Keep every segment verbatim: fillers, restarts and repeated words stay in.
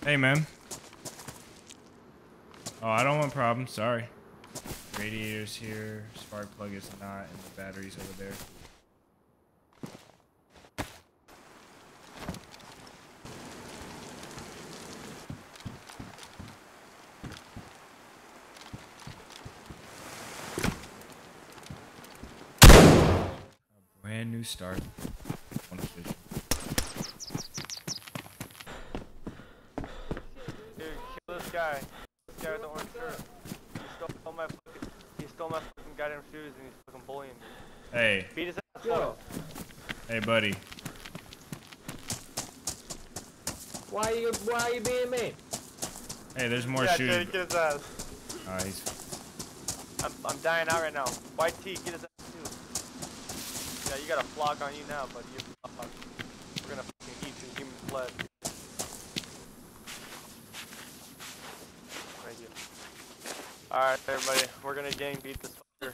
Hey, man. Oh, I don't want problems. Sorry. Radiators here. Spark plug is not, and the batteries over there. A brand new start. On a vision. Dude, kill this guy. This guy with the orange shirt. He stole my fucking, he stole my fucking goddamn shoes and he's fucking bullying me. Hey. Beat his ass. Yo. Hey, buddy. Why are you why are you being mean? Hey, there's more yeah, shoes. Yeah, get his ass. Uh, he's... I'm, I'm dying out right now. Y T, get his ass too. Yeah, you got a flock on you now, buddy. You're fucked. We're gonna fucking eat some human flesh. Thank you. Alright, everybody. We're gonna gang beat this fucker.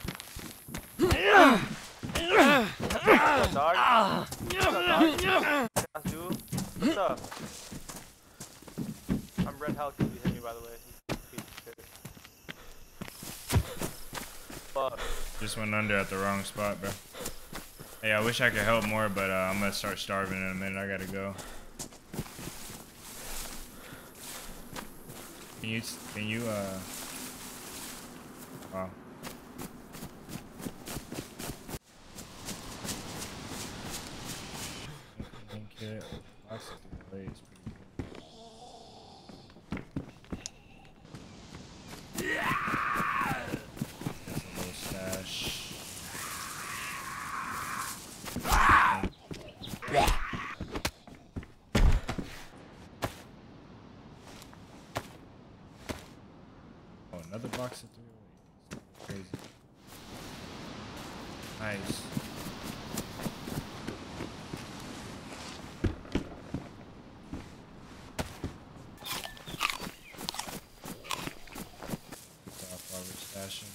What's up, dog? What's up, dog? Dude? What's up? I'm Red Hulk if you hit me, by the way. Piece of shit. Fuck. Just went under at the wrong spot, bro. Hey, I wish I could help more, but uh, I'm gonna start starving in a minute. I gotta go. Can you, can you, uh... Wow. Kit. Plastic delay is pretty good. That's a little stash. Oh, another box of three oh eight. Crazy. Nice. Stashing.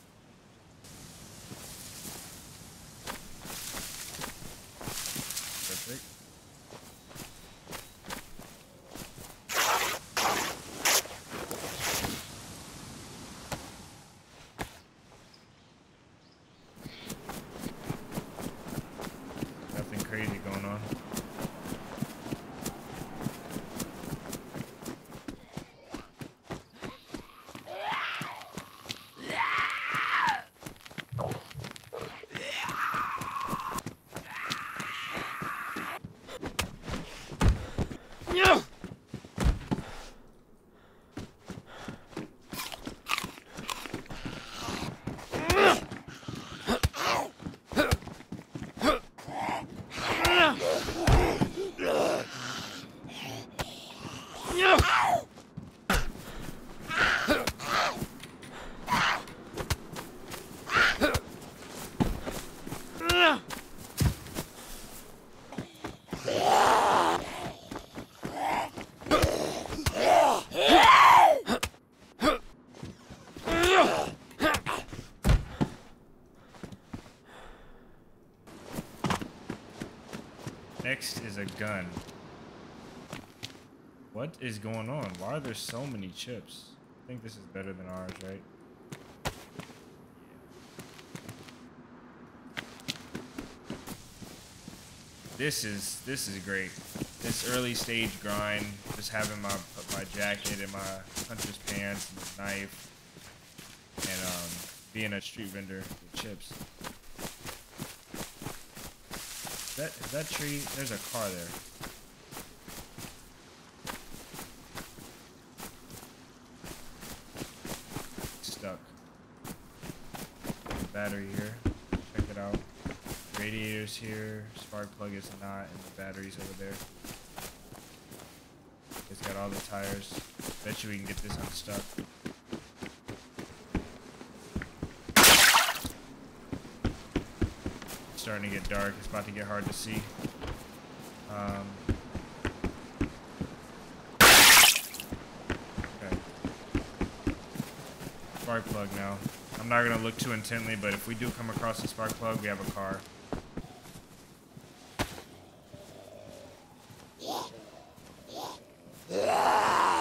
Perfect. Nothing crazy going on. Next is a gun. What is going on? Why are there so many chips? I think this is better than ours, right? This is this is great. This early stage grind, just having my my jacket and my hunter's pants and the knife, and um, being a street vendor with chips. Is that is that tree? There's a car there. Stuck. Battery here. Check it out. Radiators here. Spark plug is not, and the batteries over there. It's got all the tires. Bet you we can get this unstuck. It's starting to get dark. It's about to get hard to see. Um, okay. Spark plug now. I'm not gonna look too intently, but if we do come across a spark plug, we have a car. Yeah.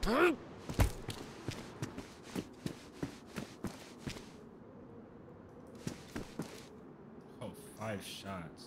Oh, five shots.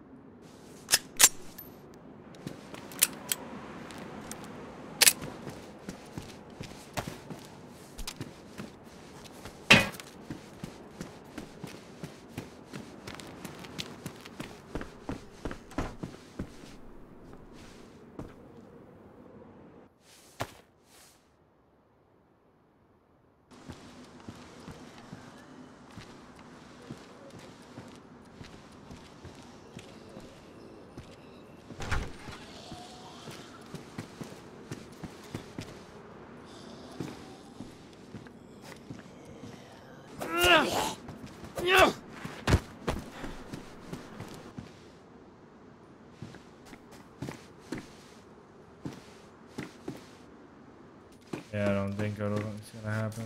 Yeah, I don't think it'll, it's gonna happen.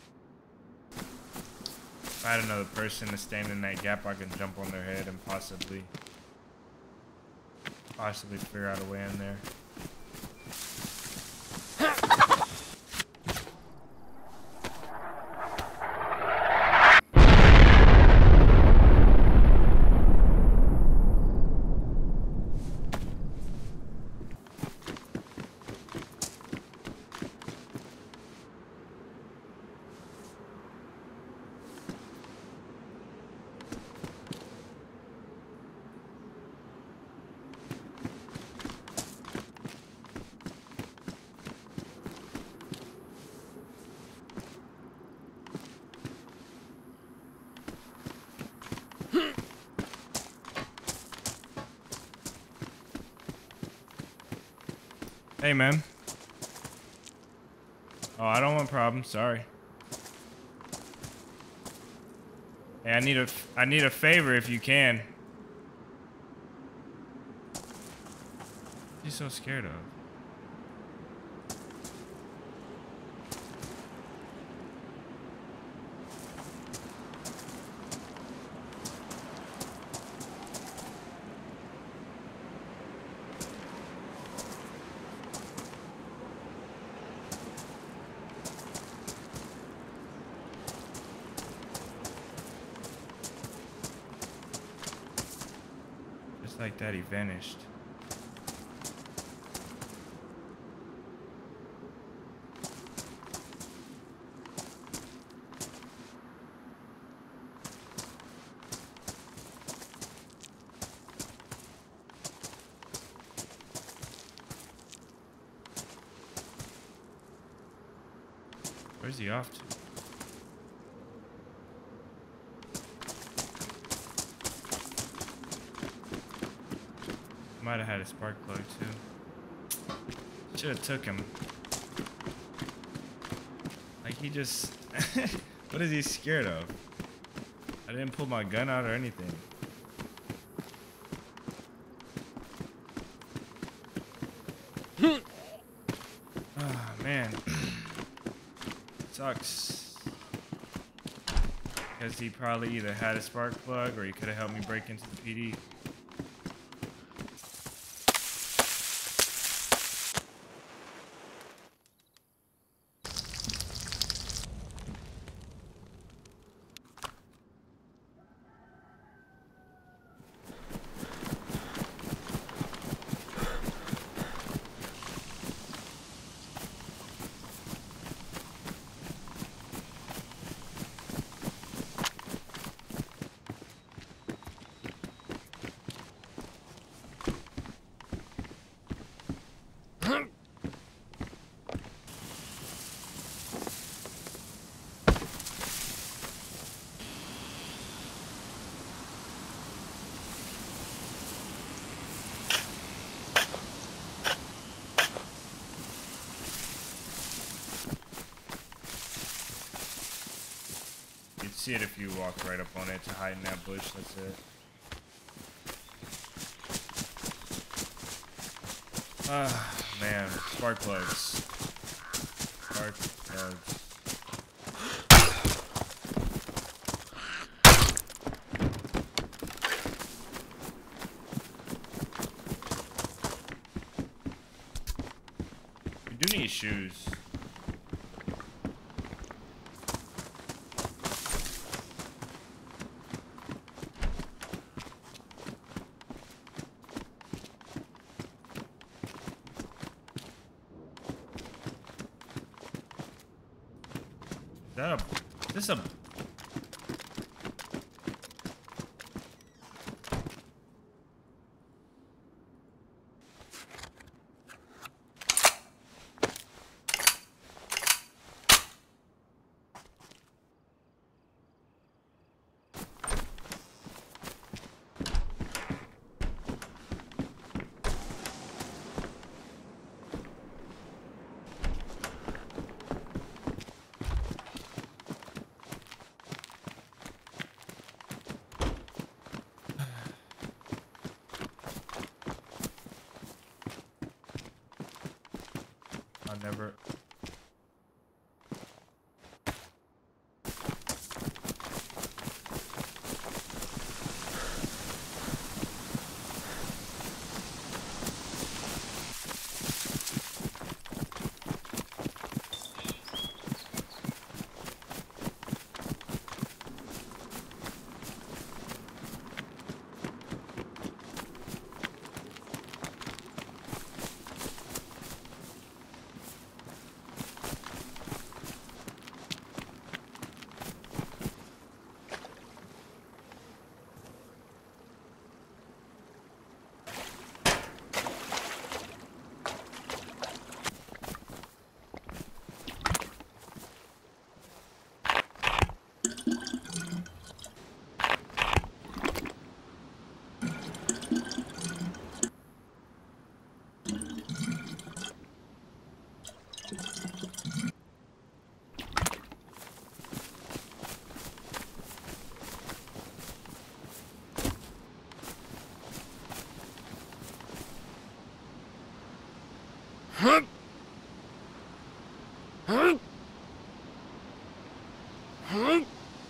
If I had another person to stand in that gap, I could jump on their head and possibly, possibly figure out a way in there. Hey, man. Oh, I don't want problems. Sorry. Hey, I need a, I need a favor if you can. What are you so scared of? Like that, he vanished. Where's he off to? Might have had a spark plug too. Should have took him. Like he just, what is he scared of? I didn't pull my gun out or anything. Ah, man. Sucks. Because he probably either had a spark plug or he could have helped me break into the P D. See it if you walk right up on it to hide in that bush. That's it. Ah, man. Spark plugs. Spark plugs. do need shoes. Is that a... Is this a... I never... Huh? Huh? Huh?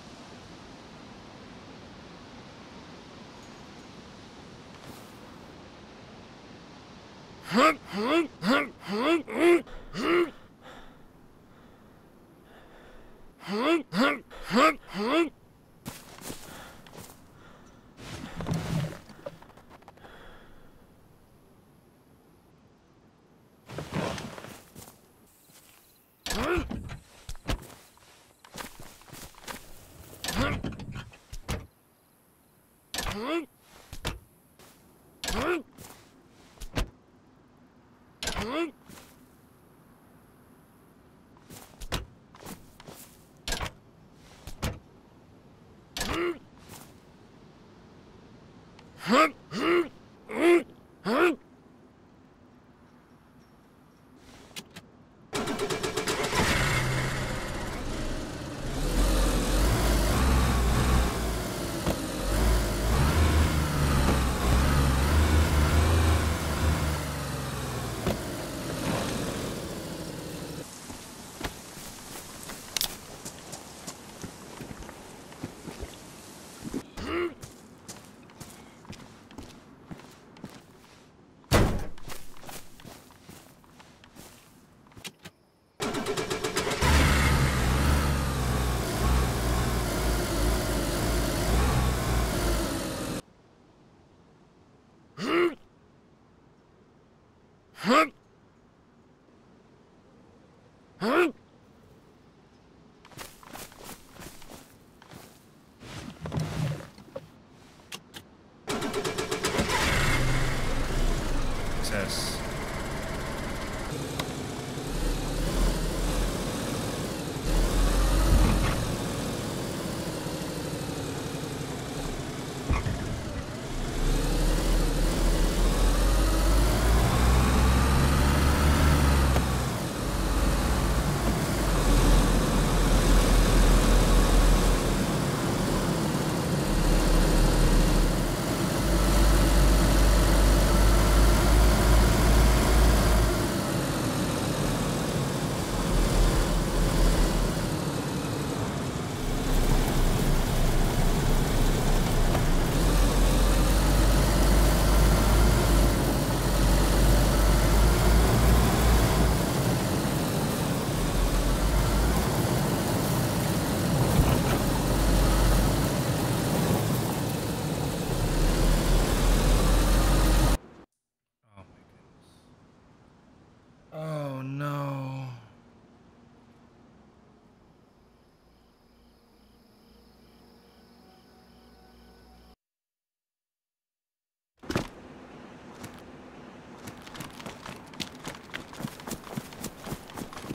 Huh? Huh? Huh? Huh? Huh? Huh? Huh? Huh? Huh? Success.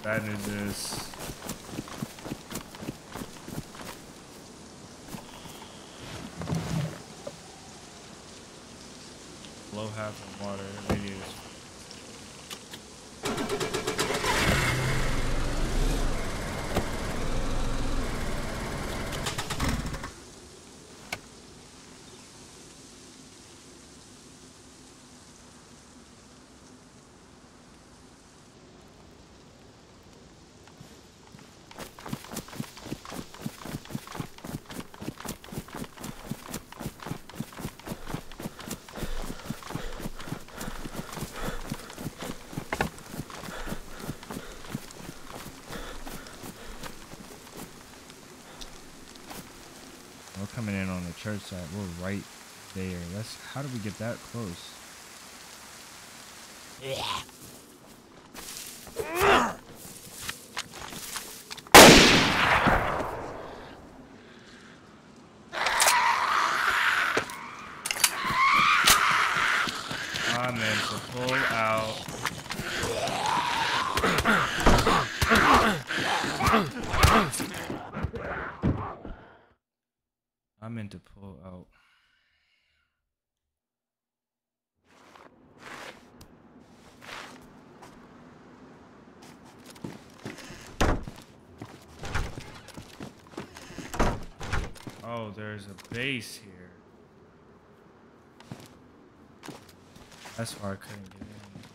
Bad news is below half in water, radiators. We're coming in on the church side. We're right there. That's how did we get that close? I meant to pull out. I meant to pull out. Oh, there's a base here. That's why I couldn't get in.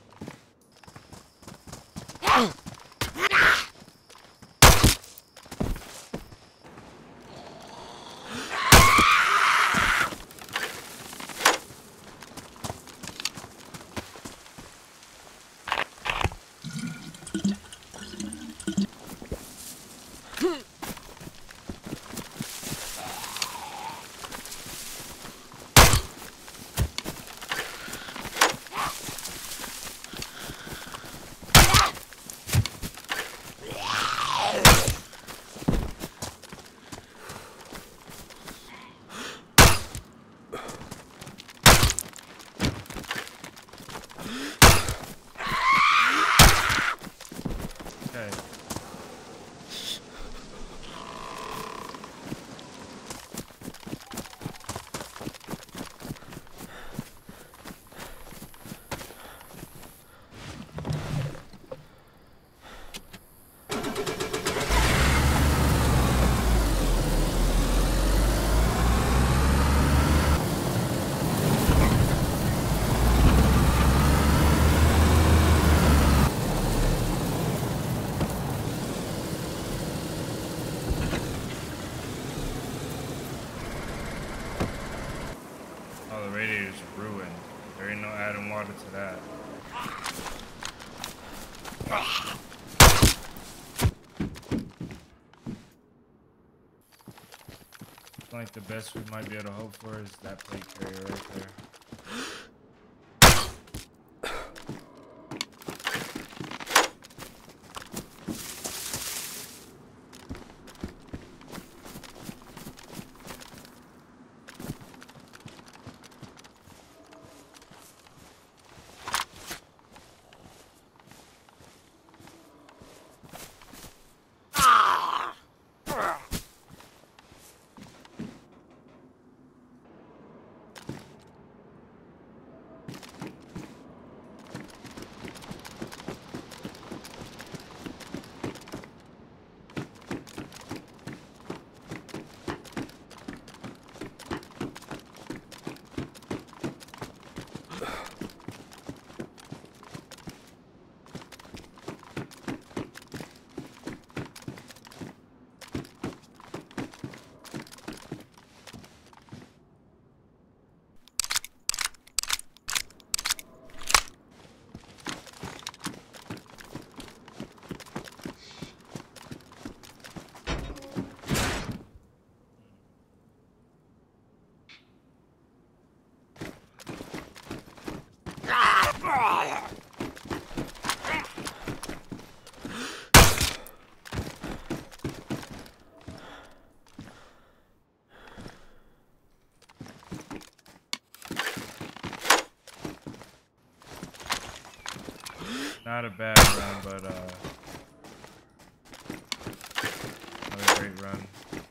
I think the best we might be able to hope for is that plate carrier right there. Not a bad run, but uh great run.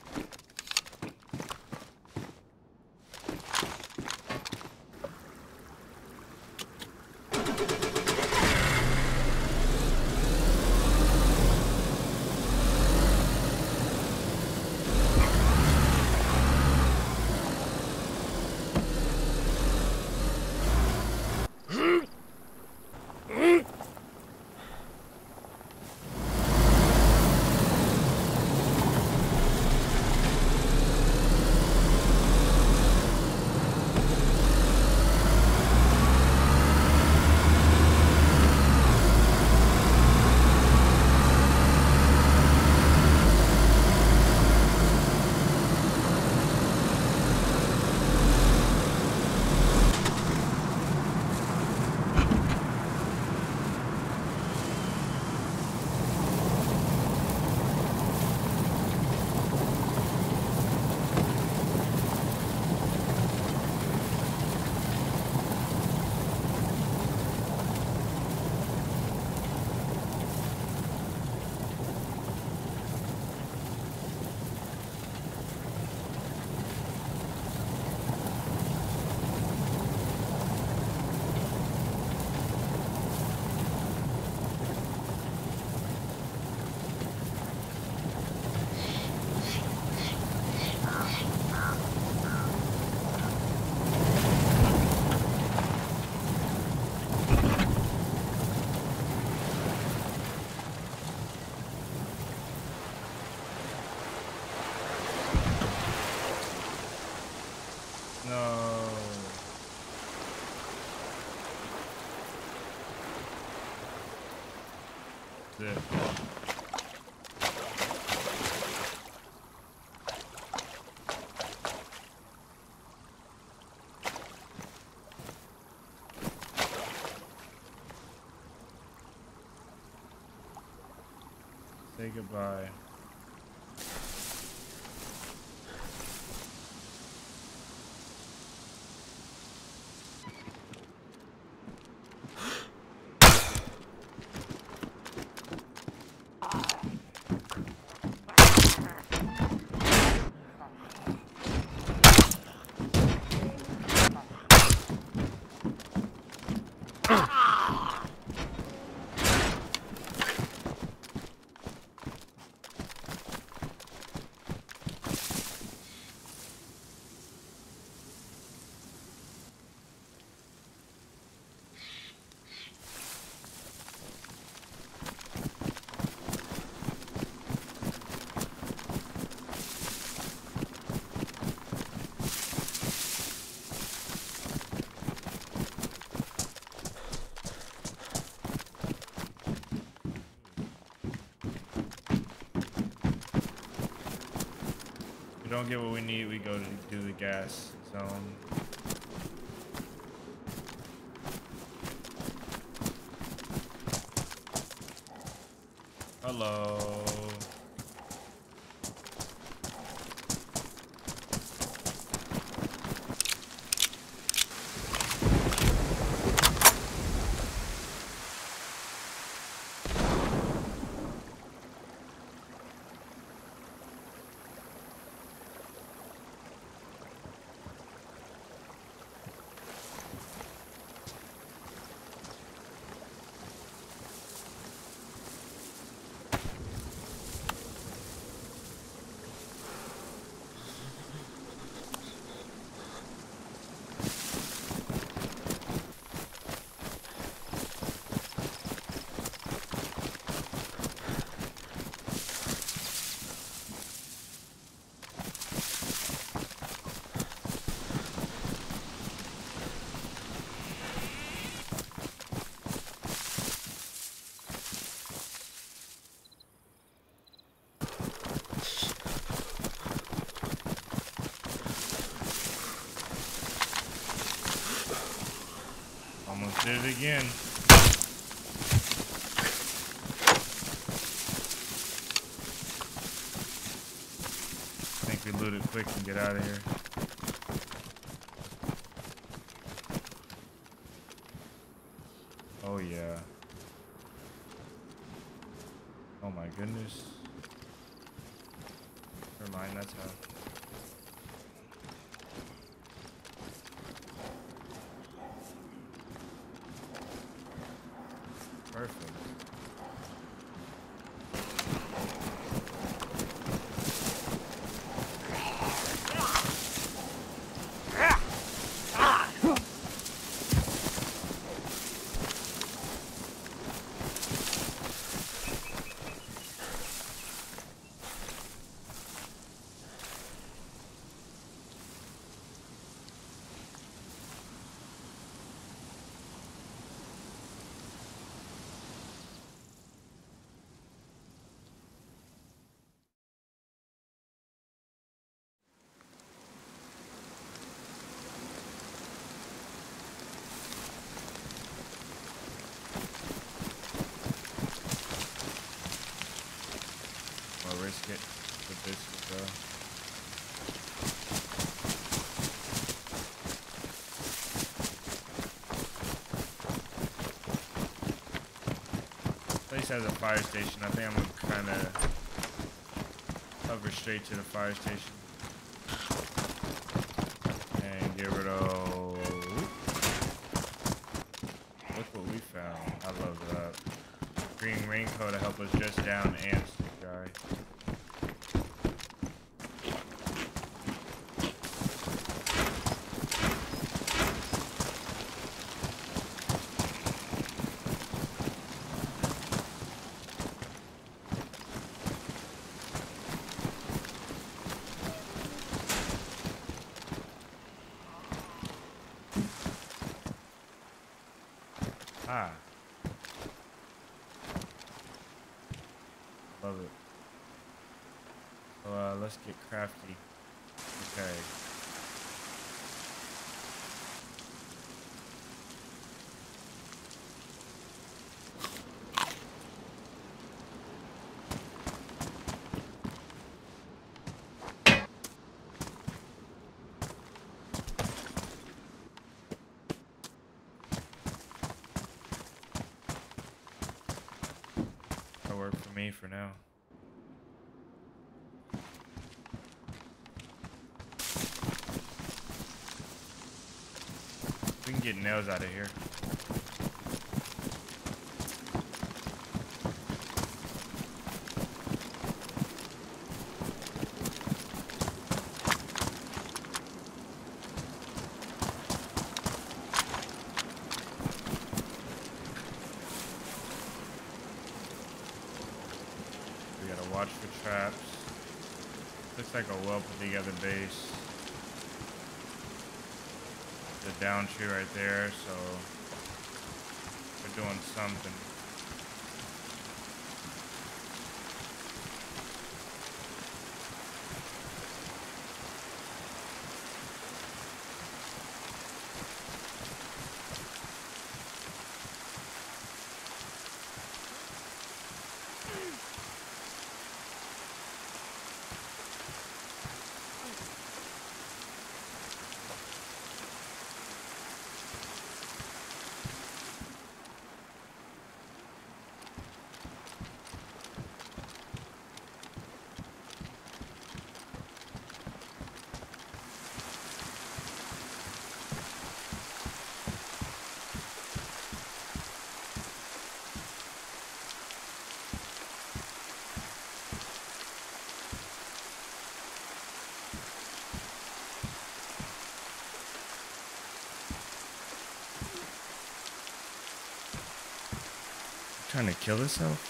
No. That's it. Say goodbye. We don't get what we need, we go to do the gas zone. Hello. Almost did it again. I think we loot it quick and get out of here. Oh yeah. Oh my goodness. Never mind, that's how. Perfect. I'll risk it with this though. Place has a fire station. I think I'm gonna kind of hover straight to the fire station and get rid of. Look what we found. I love that. Green raincoat to help us just down ants, guy. Ah. Love it. So, uh, let's get crafty. Okay. That'll work for me for now. We can get nails out of here. We gotta watch for traps. Looks like a well put together base. The down tree right there, so we're doing something. Trying to kill herself?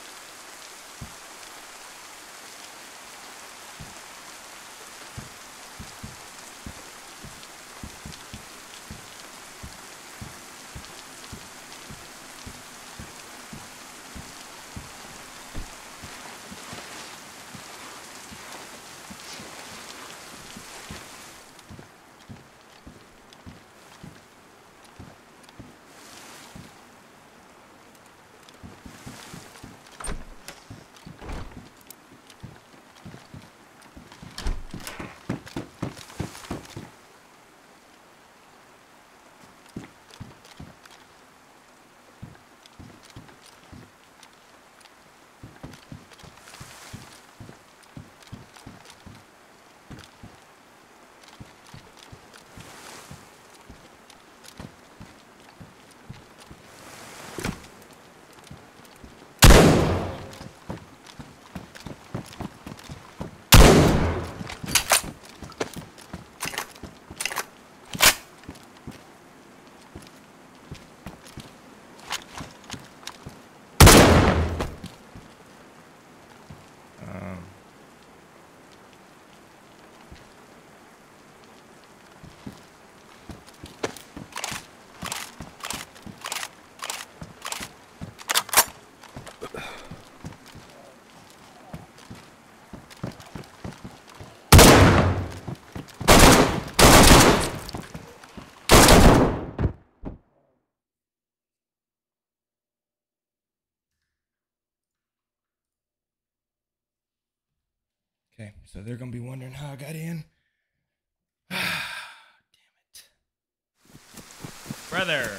Okay, so they're gonna be wondering how I got in. Damn it. Brother.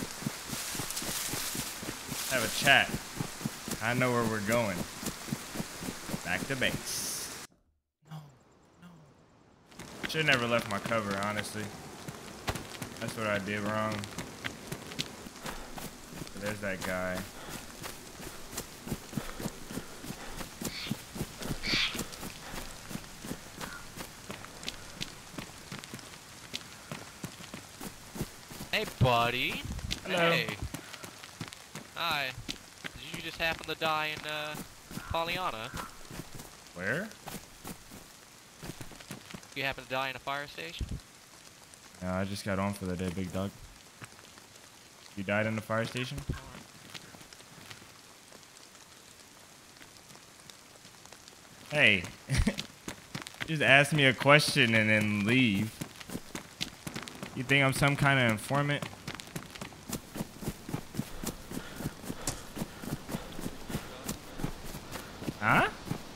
Have a chat. I know where we're going. Back to base. No, no. Should never left my cover, honestly. That's what I did wrong. So there's that guy. Hey, buddy. Hello. Hey. Hi. Did you just happen to die in, uh, Pollyanna? Where? You happen to die in a fire station? No, I just got on for the day, big dog. You died in the fire station? Hey. Just ask me a question and then leave. You think I'm some kind of informant? Huh?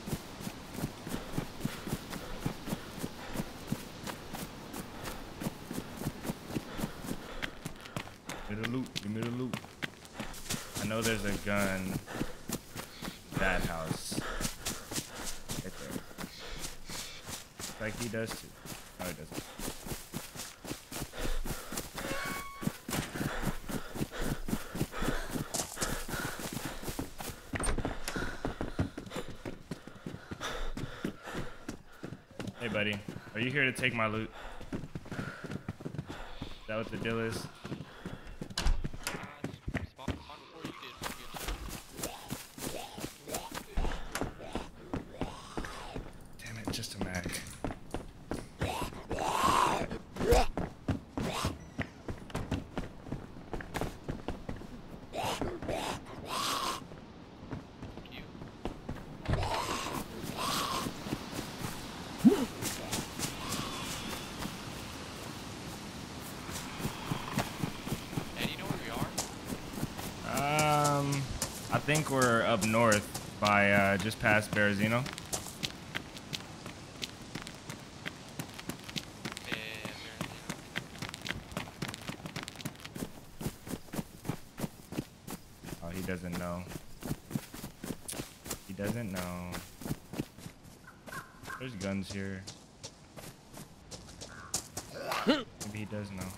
Give me the loot. Give me the loot. I know there's a gun. That house. Right there. Looks like he does too. No, he doesn't. Hey, buddy. Are you here to take my loot? Is that what the deal is? Damn it, just a mag. I think we're up north by uh, just past Berezino. Oh, he doesn't know. He doesn't know. There's guns here. Maybe he does know.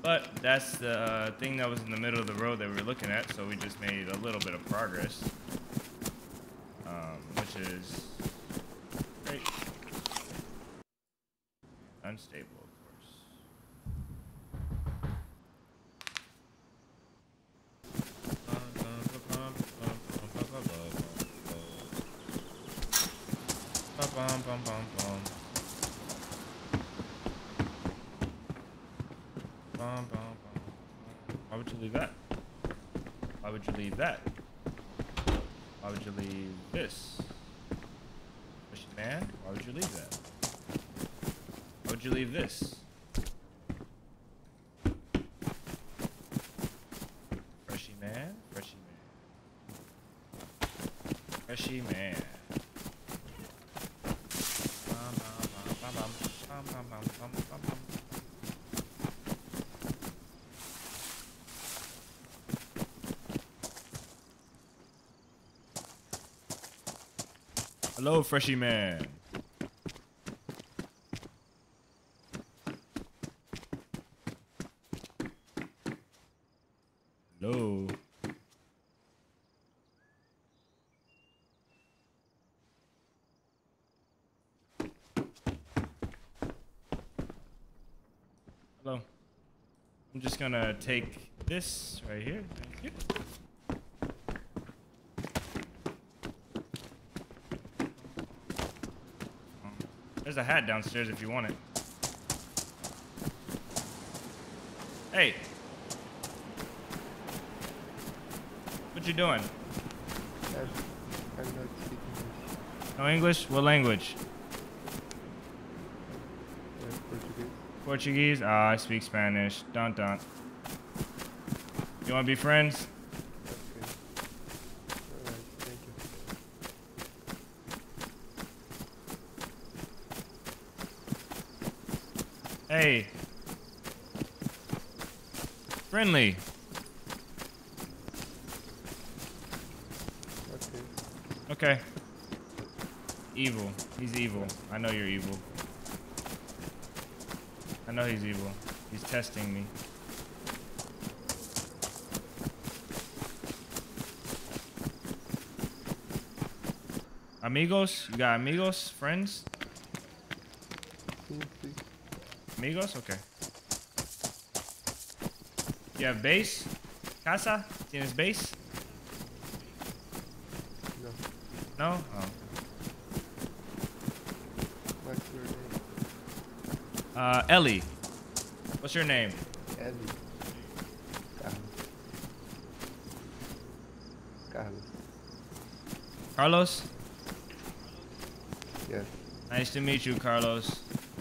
But that's the uh, thing that was in the middle of the road that we were looking at, so we just made a little bit of progress. Um, which is great. Unstable, of course. Bum, bum, bum, bum. Bum, bum, bum. Why would you leave that? Why would you leave that? Why would you leave this? Freshy man, why would you leave that? Why would you leave this? Freshy man, freshy man. Freshy man. Bum, bum, bum, bum, bum, bum, bum, bum, bum, bum. Hello, freshy man. Hello. Hello. I'm just gonna take this right here. Thank you. There's a hat downstairs if you want it. Hey. What you doing? I'm not speaking English. No English? What language? Uh, Portuguese. Portuguese? Ah, I speak Spanish. Dun dun. You wanna be friends? Okay. Alright, thank you. Hey. Friendly. Okay. Okay. Evil. He's evil. I know you're evil. I know he's evil. He's testing me. Amigos? You got amigos? Friends? Sí, sí. Amigos? Okay. You have base? Casa? Tienes base? No. No? Oh. What's your name? Uh, Ellie. What's your name? Ellie. Carlos. Carlos. Carlos? Yes. Nice to meet you, Carlos.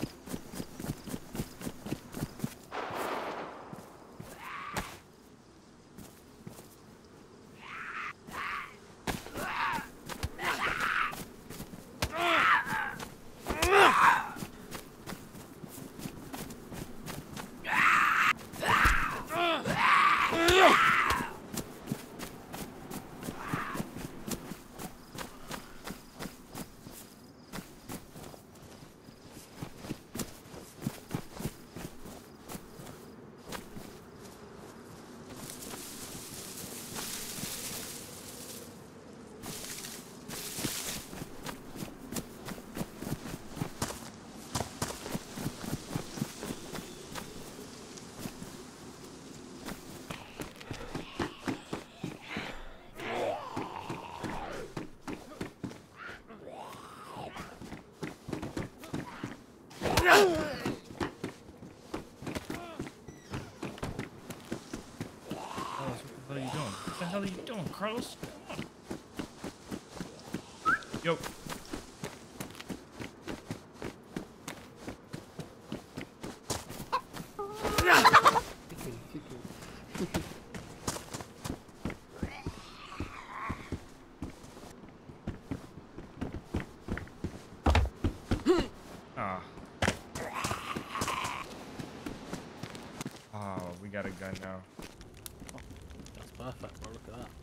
What are you doing? What the hell are you doing, Carlos? Come on. Yo. Chicken, chicken. Ah. Oh, we got a gun now. That's perfect, bro. Look at that.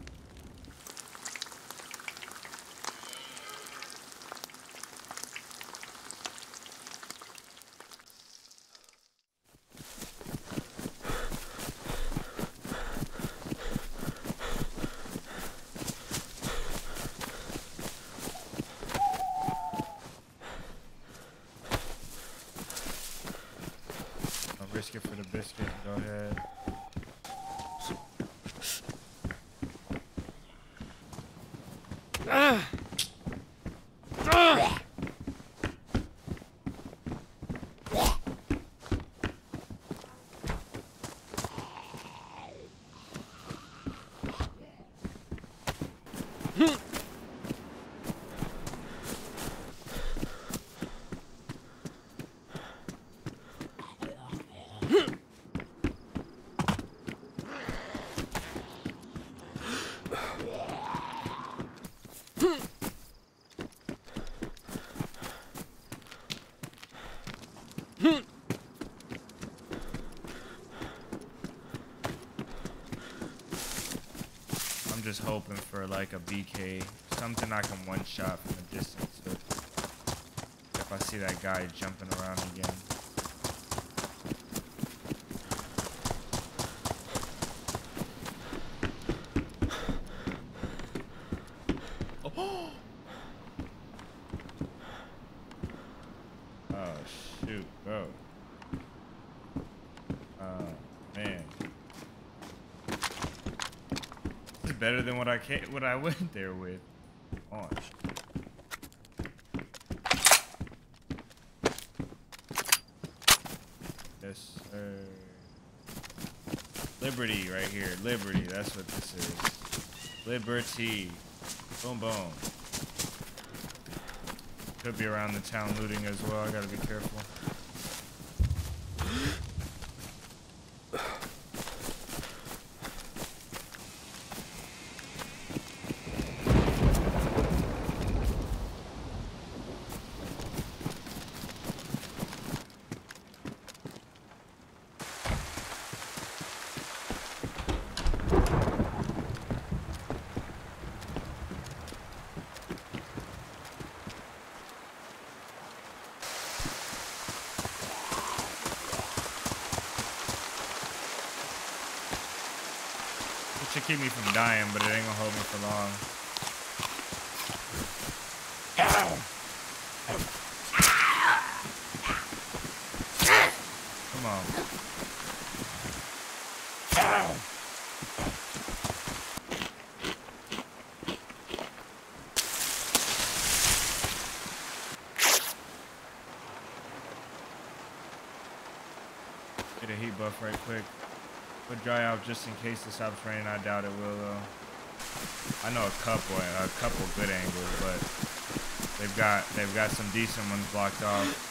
biscuit for the biscuit. Go ahead. Ah. Ah. I'm just hoping for like a B K, something I can one shot from a distance. If, if I see that guy jumping around again. Oh, oh shoot, bro. Oh man. It's better than what I ca what I went there with. On. Yes, sir. Liberty right here. Liberty. That's what this is. Liberty. Boom, boom. Could be around the town looting as well. I gotta be careful. Should keep me from dying, but it ain't gonna hold me for long. Come on. Get a heat buff right quick. Put dry out just in case it stops raining. I doubt it will though. I know a couple, a couple good angles, but they've got they've got some decent ones blocked off.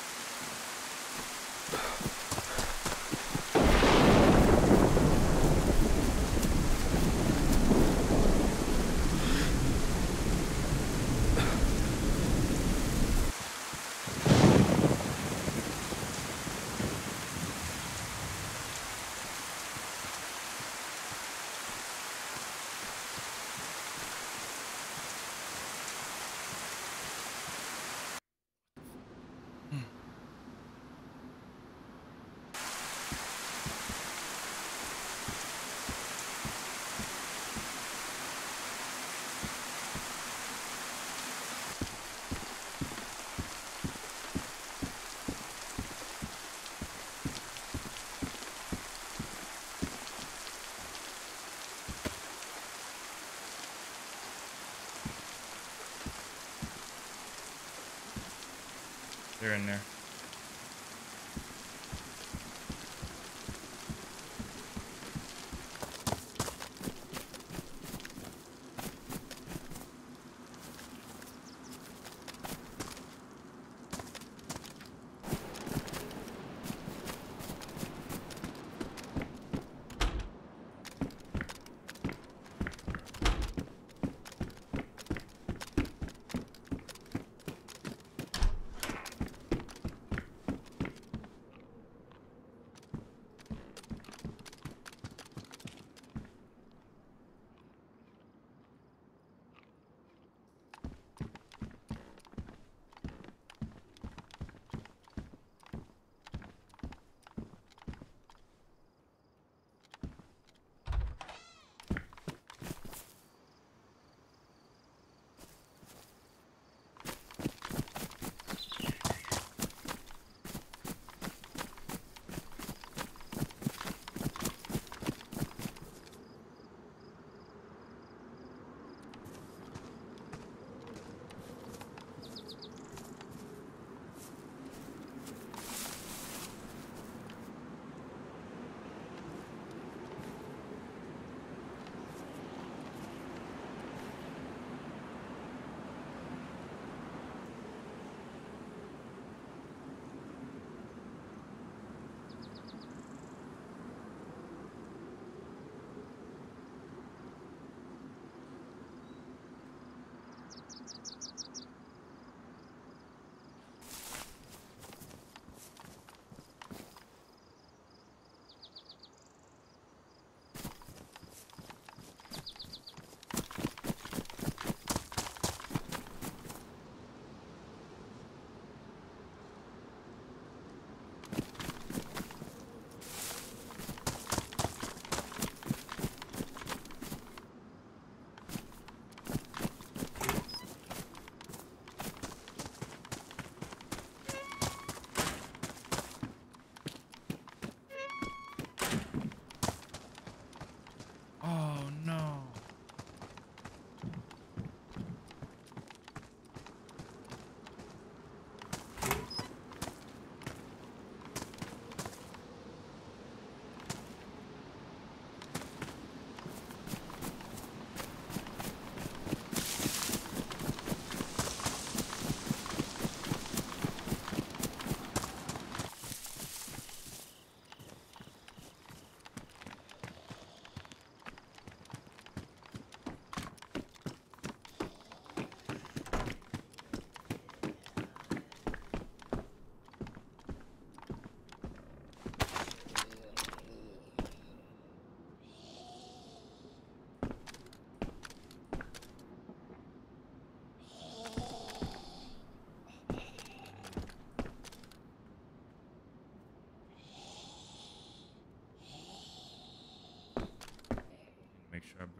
They're in there.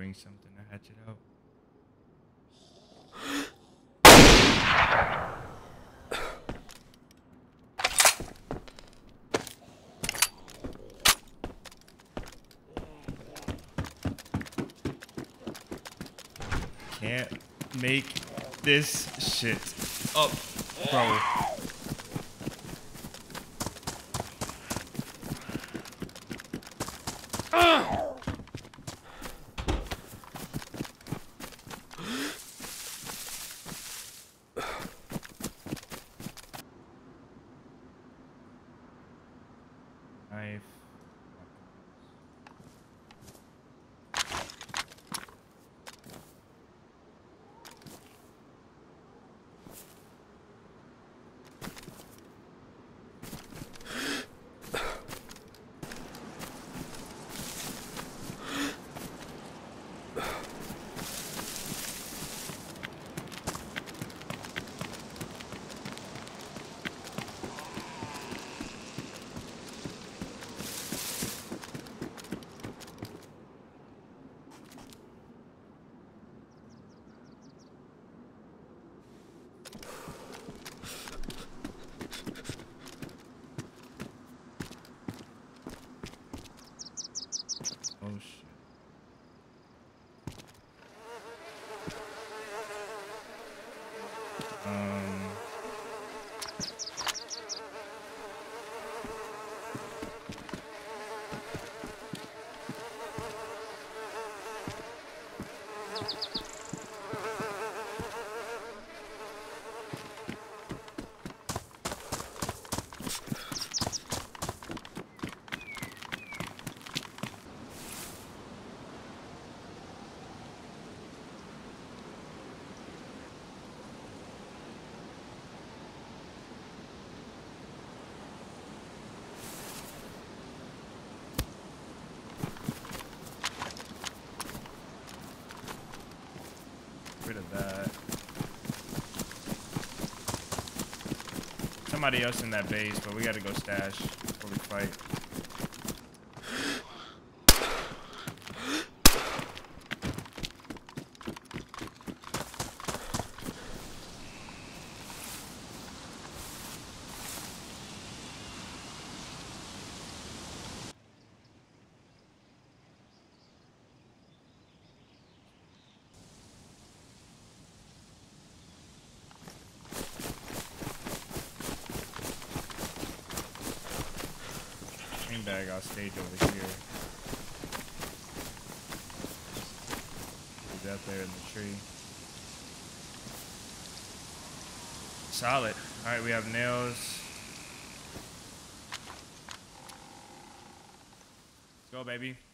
bring something to hatch it out. Can't make this shit up, bro. Knife. Oh shit. Um. Rid of that. Somebody else in that base, but we gotta go stash before we fight. Bag, I'll stage over here. He's out there in the tree. Solid. Alright, we have nails. Let's go, baby.